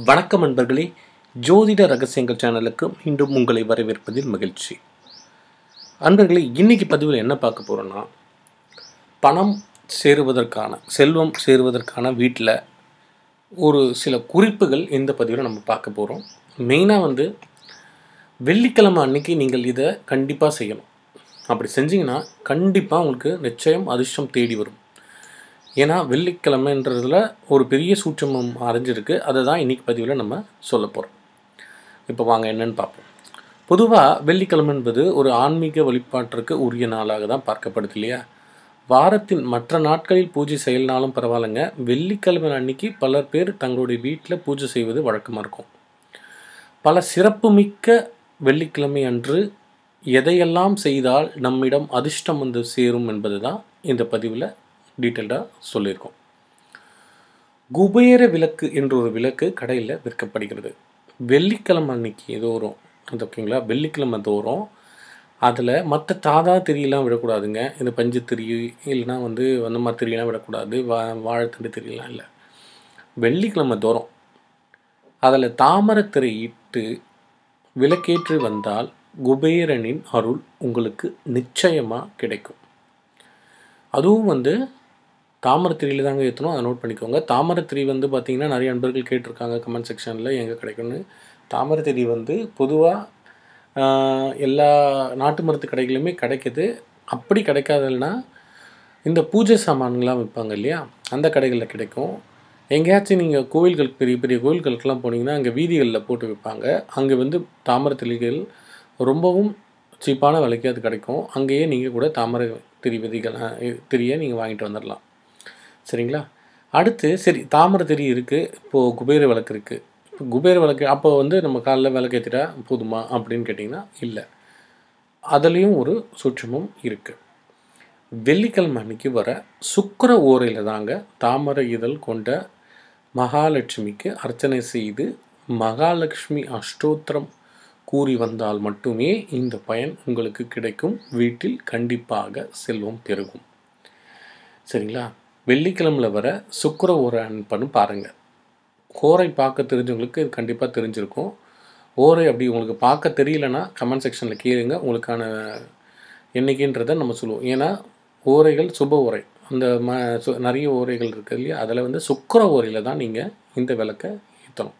வணக்கம் நண்பர்களே, ஜோதிட ரகசியங்கள் சேனலுக்கு மீண்டும் உங்களை வரவேற்பதில் மகிழ்ச்சி. அன்பர்களே, இன்னைக்கு பதிவில் என்ன பார்க்க போகிறோன்னா, பணம் சேருவதற்கான செல்வம் சேருவதற்கான வீட்டில் ஒரு சில குறிப்புகள் இந்த பதிவில் நம்ம பார்க்க போகிறோம். மெயினாக வெள்ளிக்கிழமை அன்னைக்கு நீங்கள் இதை கண்டிப்பாக செய்யணும். அப்படி செஞ்சிங்கன்னா கண்டிப்பாக உங்களுக்கு நிச்சயம் அதிர்ஷ்டம் தேடி வரும். ஏன்னா வெள்ளிக்கிழமைன்றதில் ஒரு பெரிய சூட்சமம் அடைஞ்சிருக்கு. அதை தான் இன்றைக்கி பதிவில் நம்ம சொல்ல போகிறோம். இப்போ வாங்க என்னென்னு பார்ப்போம். பொதுவாக வெள்ளிக்கிழமை என்பது ஒரு ஆன்மீக வழிபாட்டிற்கு உரிய நாளாக தான் பார்க்கப்படுது இல்லையா. வாரத்தின் மற்ற நாட்களில் பூஜை செய்யலனாலும் பரவாயில்லைங்க, வெள்ளிக்கிழமை அன்னைக்கு பலர் பேர் தங்களுடைய வீட்டில் பூஜை செய்வது வழக்கமாக இருக்கும். பல சிறப்புமிக்க வெள்ளிக்கிழமை அன்று எதையெல்லாம் செய்தால் நம்மிடம் அதிர்ஷ்டம் சேரும் என்பது தான் இந்த பதிவில் டீட்டெயில்டாக சொல்லியிருக்கோம். குபேர விளக்கு என்ற ஒரு விளக்கு கடையில் விற்கப்படுகிறது. வெள்ளிக்கிழமை அன்னைக்கு தோறும் ஓகேங்களா, வெள்ளிக்கிழமை தோறும் அதில் மற்ற தாதா திரியெல்லாம் விடக்கூடாதுங்க. இந்த பஞ்சு திரி இல்லைனா அந்த மாதிரி திரியெல்லாம் விடக்கூடாது. வாழைத்தண்டு திரியெல்லாம் இல்லை. வெள்ளிக்கிழமை தோறும் அதில் தாமரத்திரை இட்டு விளக்கேற்றி வந்தால் குபேரனின் அருள் உங்களுக்கு நிச்சயமாக கிடைக்கும். அதுவும் தாமரத்திரியில் தாங்க ஏற்றணும், அதை நோட் பண்ணிக்கோங்க. தாமரத்திரி பார்த்திங்கன்னா நிறைய நண்பர்கள் கேட்டிருக்காங்க கமெண்ட் செக்ஷனில் எங்கே கிடைக்கும்னு. தாமரத்திரி பொதுவாக எல்லா நாட்டு மருந்து கடைகளுமே கிடைக்கிது. அப்படி கிடைக்காதுன்னா இந்த பூஜை சாமான்கள்லாம் விற்பாங்க இல்லையா, அந்த கடைகளில் கிடைக்கும். எங்கேயாச்சும் நீங்கள் கோவில்களுக்கு பெரிய பெரிய கோவில்களுக்கெல்லாம் போனீங்கன்னா அங்கே வீதிகளில் போட்டு விற்பாங்க. அங்கே தாமரத்திரிகள் ரொம்பவும் சீப்பான விலைக்கு அது கிடைக்கும். அங்கேயே நீங்கள் கூட தாமரை திரியை நீங்கள் வாங்கிட்டு வந்துடலாம். சரிங்களா. அடுத்து சரி, தாமரை திரி இருக்குது, இப்போது குபேர விளக்கு இருக்குது. இப்போ குபேர விளக்கு அப்போ நம்ம காலைல விளக்கு ஏற்றிட்டா போதுமா அப்படின்னு கேட்டிங்கன்னா இல்லை, அதுலேயும் ஒரு சூட்சமும் இருக்குது. வெள்ளிக்கிழமை அன்னைக்கு வர சுக்கிர ஓரையில் தாங்க தாமரை இதழ் கொண்ட மகாலட்சுமிக்கு அர்ச்சனை செய்து மகாலட்சுமி அஷ்டோத்திரம் கூறி வந்தால் மட்டுமே இந்த பயன் உங்களுக்கு கிடைக்கும். வீட்டில் கண்டிப்பாக செல்வம் பெருகும். சரிங்களா. வெள்ளிக்கிழமையில் வர சுக்கிர ஓரை அனுப்பன்னு பாருங்கள். ஓரை பார்க்க தெரிஞ்சவங்களுக்கு இது கண்டிப்பாக தெரிஞ்சிருக்கும். ஓரை அப்படி உங்களுக்கு பார்க்க தெரியலனா கமெண்ட் செக்ஷனில் கேளுங்க, உங்களுக்கான எண்ணிக்கைன்றதை நம்ம சொல்லுவோம். ஏன்னா ஓரைகள் சுப ஓரை, அந்த நிறைய ஓரைகள் இருக்குது இல்லையா, அதில் சுக்கிர ஓரையில் தான் நீங்கள் இந்த விளக்கை ஏற்றணும்.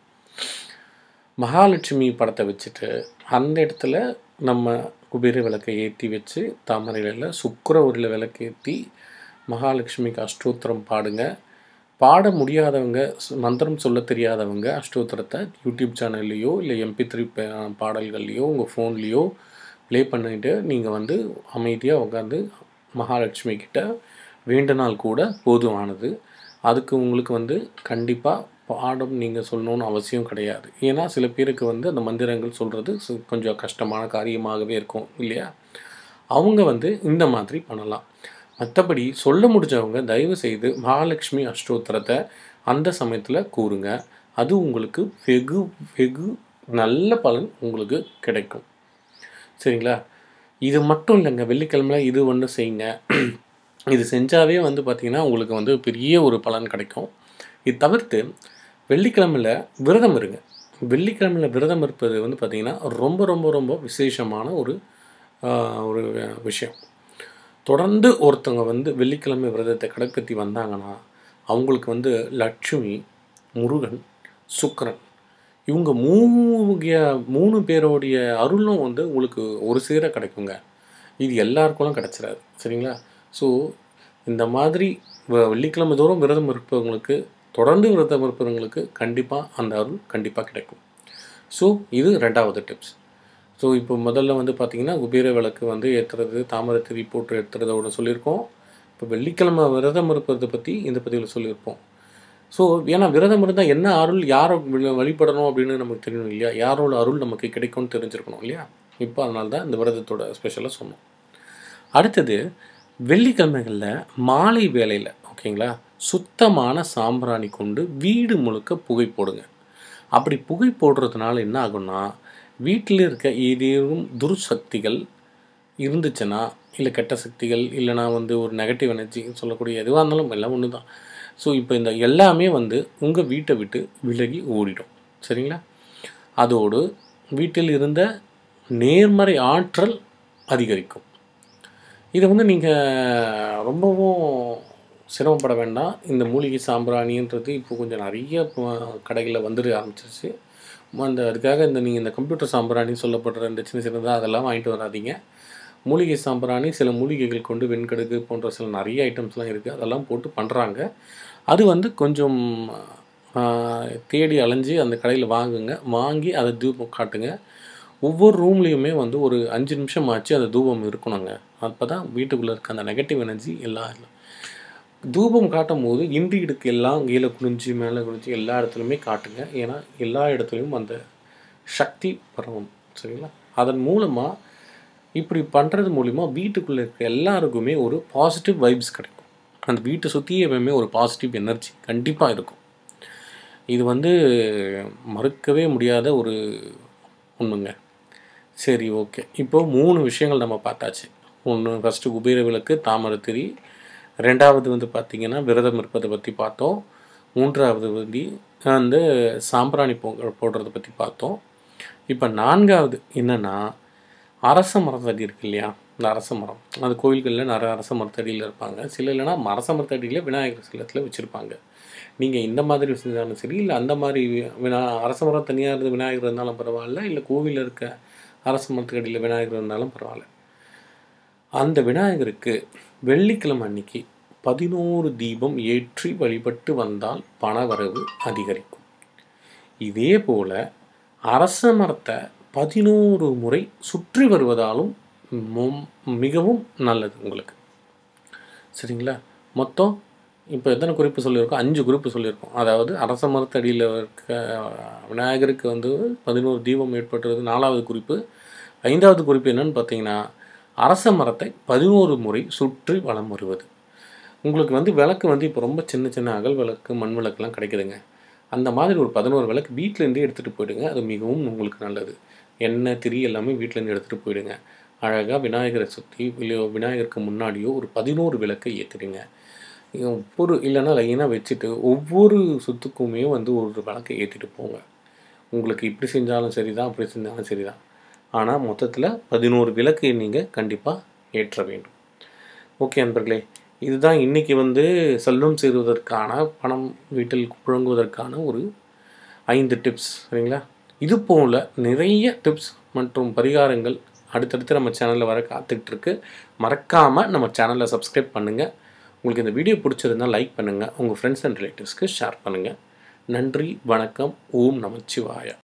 மகாலட்சுமி படத்தை வச்சுட்டு அந்த இடத்துல நம்ம குபேர விளக்கை ஏற்றி வச்சு தாமரையில் சுக்கிர ஓரையில் விளக்கு ஏற்றி மகாலட்சுமிக்கு அஷ்டோத்திரம் பாடுங்க. பாட முடியாதவங்க, மந்திரம் சொல்ல தெரியாதவங்க அஷ்டோத்திரத்தை யூடியூப் சேனல்லையோ இல்லை MP3 பாடல்கள்லையோ உங்கள் ஃபோன்லேயோ ப்ளே பண்ணிவிட்டு நீங்கள் அமைதியாக உட்காந்து மகாலட்சுமி கிட்ட வேண்டினால் கூட போதுமானது. அதுக்கு உங்களுக்கு கண்டிப்பாக பாடம் நீங்கள் சொல்லணும்னு அவசியம் கிடையாது. ஏன்னா சில பேருக்கு அந்த மந்திரங்கள் சொல்கிறது கொஞ்சம் கஷ்டமான காரியமாகவே இருக்கும் இல்லையா. அவங்க இந்த மாதிரி பண்ணலாம். மற்றபடி சொல்ல முடிஞ்சவங்க தயவு செய்து மகாலட்சுமி அஷ்டோத்திரத்தை அந்த சமயத்தில் கூறுங்க. அது உங்களுக்கு வெகு வெகு நல்ல பலன் உங்களுக்கு கிடைக்கும். சரிங்களா. இது மட்டும் இல்லைங்க, வெள்ளிக்கிழமையில் இது ஒன்று செய்யுங்க. இது செஞ்சாவே பார்த்திங்கன்னா உங்களுக்கு பெரிய ஒரு பலன் கிடைக்கும். இது தவிர்த்து வெள்ளிக்கிழமையில் விரதம் இருங்க. வெள்ளிக்கிழமையில் விரதம் இருப்பது பார்த்திங்கன்னா ரொம்ப ரொம்ப ரொம்ப விசேஷமான ஒரு விஷயம். தொடர்ந்து ஒருத்தவங்க வெள்ளிக்கிழமை விரதத்தை கடைப்பிடித்து வந்தாங்கன்னா அவங்களுக்கு லட்சுமி, முருகன், சுக்கிரன் இவங்க மூணு பேரோடைய அருளும் உங்களுக்கு ஒரு சேர கிடைக்குங்க. இது எல்லாருக்கும் கிடச்சிடாது. சரிங்களா. ஸோ இந்த மாதிரி வெள்ளிக்கிழமை தோறும் விரதம் இருப்பவங்களுக்கு, தொடர்ந்து விரதம் இருப்பவங்களுக்கு கண்டிப்பாக அந்த அருள் கண்டிப்பாக கிடைக்கும். ஸோ இது 2வது டிப்ஸ். ஸோ இப்போ முதல்ல பார்த்திங்கன்னா குபேர விளக்கு ஏற்றுறது, தாமரை திரி போட்டு ஏற்றுறதோட சொல்லியிருக்கோம். இப்போ வெள்ளிக்கிழமை விரதம் இருப்பதை பற்றி இந்த பதிவில் சொல்லியிருப்போம். ஸோ ஏன்னா விரதம் இருந்தால் என்ன அருள், யாரை வழிபடணும் அப்படின்னு நமக்கு தெரியணும் இல்லையா, யாரோட அருள் நமக்கு கிடைக்கும்னு தெரிஞ்சிருக்கணும் இல்லையா. இப்போ அதனால தான் இந்த விரதத்தோட ஸ்பெஷலாக சொன்னோம். அடுத்தது வெள்ளிக்கிழமைகளில் மாலை வேளையில் ஓகேங்களா, சுத்தமான சாம்பிராணி கொண்டு வீடு முழுக்க புகை போடுங்க. அப்படி புகை போடுறதுனால என்ன ஆகும்னா, வீட்டில் இருக்க ஏதேனும் துர்சக்திகள் இருந்துச்சுன்னா, இல்லை கெட்ட சக்திகள் இல்லைனா ஒரு நெகட்டிவ் எனர்ஜி சொல்லக்கூடிய எதுவாக இருந்தாலும் எல்லாம் ஒன்று தான். ஸோ இப்போ இந்த எல்லாமே உங்கள் வீட்டை விட்டு விலகி ஓடிடும். சரிங்களா? அதோடு வீட்டில் இருந்த நேர்மறை ஆற்றல் அதிகரிக்கும். இத வந்து நீங்க ரொம்பவும் சிரமப்பட வேண்டாம். இந்த மூலிகை சாம்பிராணின்றது இப்போ கொஞ்சம் நெறைய கடைகள்ல வந்துட ஆரம்பிச்சிருச்சு. அதுக்காக நீங்க இந்த கம்ப்யூட்டர் சாம்பிராணின்னு சொல்லப்படுற இந்த சின்ன சின்னதா அதெல்லாம் வாங்கிட்டு வராதீங்க. மூலிகை சாம்பிராணி சில மூலிகைகள் கொண்டு வெண்கடுகு போன்ற சில நெறைய ஐட்டம்ஸ்லாம் இருக்கு. அதெல்லாம் போட்டு பண்றாங்க. அது வந்து கொஞ்சம் ஆ தேடி அலைஞ்சு அந்த கடையில வாங்குங்க. வாங்கி அத தூபம் காட்டுங்க. ஒவ்வொரு ரூம்லயுமே வந்து ஒரு 5 நிமிஷம் ஆச்சு அந்த தூபம் இருக்கணுங்க. அப்பதான் வீட்டுக்குள்ள இருக்க அந்த நெகட்டிவ் எனர்ஜி எல்லாம் தூபம் காட்டும்போது இண்டு இடுக்கு எல்லாம் கீழ குனிஞ்சு, மேல குனிஞ்சு எல்லா இடத்துலயுமே காட்டுங்க. ஏன்னா, எல்லா இடத்துலயும் அந்த சக்தி பரவும். சரிங்களா? அதன் மூலமா இப்படி பண்றது மூலியமா வீட்டுக்குள்ள இருக்க எல்லாருக்குமே ஒரு பாசிட்டிவ் வைப்ஸ் கிடைக்கும். அந்த வீட்ட சுத்தி எப்பவுமே ஒரு பாசிட்டிவ் எனர்ஜி கண்டிப்பா இருக்கும். இது வந்து மறுக்கவே முடியாத ஒரு உண்மைங்க. சரி, ஓகே. இப்போ 3 விஷயங்கள் நம்ம பார்த்தாச்சு. 1 ஃபர்ஸ்ட்டு குபேர விளக்கு, தாமரை திரி. 2வது வந்து பார்த்தீங்கன்னா, விரதம் இருப்பத பத்தி பார்த்தோம். 3வது வந்து சாம்பிராணி போடுறத பத்தி பார்த்தோம். இப்ப 4வது என்னன்னா, அரச மரத்தடி இருக்கு இல்லையா? இந்த அரச மரம். அது கோயில்கள்ல நெறைய அரச மரத்தடியில இருப்பாங்க. சில இல்லன்னா அரச மரத்தடியில விநாயகர் சிலத்துல வச்சிருப்பாங்க. நீங்க இந்த மாதிரி செஞ்சாலும் சரி, இல்ல அந்த மாரி அரச மரம் தனியா இருந்து விநாயகர் இருந்தாலும் பரவால்ல, இல்ல கோவில்ல இருக்க அரச மரத்துக்கு அடியில விநாயகர் இருந்தாலும் பரவால்ல. அந்த விநாயகருக்கு வெள்ளிக்கிழமை அன்னைக்கு 11 தீபம் ஏற்றி வழிபட்டு வந்தால் பணவரவு அதிகரிக்கும். இதே போல அரச மரத்த 11 முறை சுற்றி வருவதாலும் மிகவும் நல்லது உங்களுக்கு. சரிங்களா? மொத்தம் இப்போ எத்தனை குறிப்பு சொல்லியிருக்கோம்? 5 குறிப்பு சொல்லியிருக்கோம். அதாவது அரச மரத்தடியில இருக்க விநாயகருக்கு வந்து 11 தீபம் ஏற்படுறது 4வது குறிப்பு. 5வது குறிப்பு என்னன்னு பார்த்தீங்கன்னா, அரச மரத்தை 11 முறை சுற்றி வலம் வருவது. உங்களுக்கு வந்து விளக்கு வந்து இப்போ ரொம்ப சின்ன சின்ன அகல் விளக்கு, மண் விளக்குலாம் கிடைக்குதுங்க. அந்த மாதிரி ஒரு 11 விளக்கு வீட்லேருந்தே எடுத்துகிட்டு போயிடுங்க. அது மிகவும் உங்களுக்கு நல்லது. எண்ணெய், திரி எல்லாமே வீட்லேருந்து எடுத்துகிட்டு போயிடுங்க. அழகா விநாயகரை சுத்தி விநாயகருக்கு முன்னாடியோ ஒரு 11 விளக்கை ஏற்றிடுங்க. இல்லைன்னா லைனாக வச்சுட்டு ஒவ்வொரு சுத்துக்குமே வந்து ஒரு விளக்கை ஏற்றிட்டு போங்க. உங்களுக்கு இப்படி செஞ்சாலும் சரி தான், அப்படி செஞ்சாலும் சரி தான். ஆனால் மொத்தத்தில் 11 விளக்கு நீங்கள் கண்டிப்பாக ஏற்ற வேண்டும். ஓகே நண்பர்களே, இதுதான் இன்றைக்கி வந்து செல்வம் சேருவதற்கான, பணம் வீட்டில் புழங்குவதற்கான ஒரு 5 டிப்ஸ். சரிங்களா? இது போல் நிறைய டிப்ஸ் மற்றும் பரிகாரங்கள் அடுத்தடுத்து நம்ம சேனலில் வர காத்துட்ருக்கு. மறக்காமல் நம்ம சேனலை சப்ஸ்கிரைப் பண்ணுங்கள். உங்களுக்கு இந்த வீடியோ பிடிச்சிருந்தால் லைக் பண்ணுங்கள். உங்கள் ஃப்ரெண்ட்ஸ் அண்ட் ரிலேட்டிவ்ஸ்க்கு ஷேர் பண்ணுங்கள். நன்றி, வணக்கம். ஓம் நமச்சிவாய.